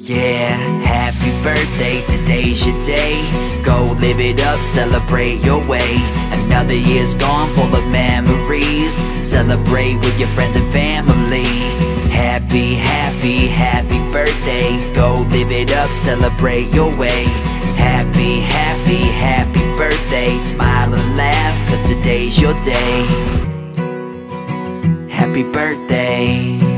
Yeah, happy birthday, today's your day. Go live it up, celebrate your way. Another year's gone full of memories. Celebrate with your friends and family. Happy, happy, happy birthday. Go live it up, celebrate your way. Happy, happy, happy birthday. Smile and laugh, cause today's your day. Happy birthday.